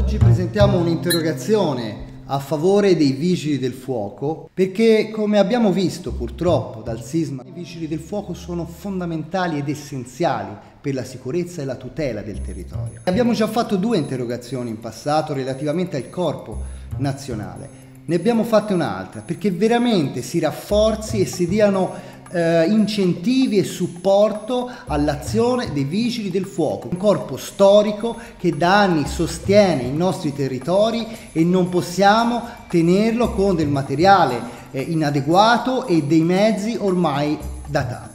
Oggi presentiamo un'interrogazione a favore dei Vigili del Fuoco perché, come abbiamo visto purtroppo dal sisma, i Vigili del Fuoco sono fondamentali ed essenziali per la sicurezza e la tutela del territorio. Abbiamo già fatto 2 interrogazioni in passato relativamente al Corpo Nazionale. Ne abbiamo fatte un'altra perché veramente si rafforzi e si diano incentivi e supporto all'azione dei Vigili del Fuoco, un corpo storico che da anni sostiene i nostri territori e non possiamo tenerlo con del materiale inadeguato e dei mezzi ormai datati.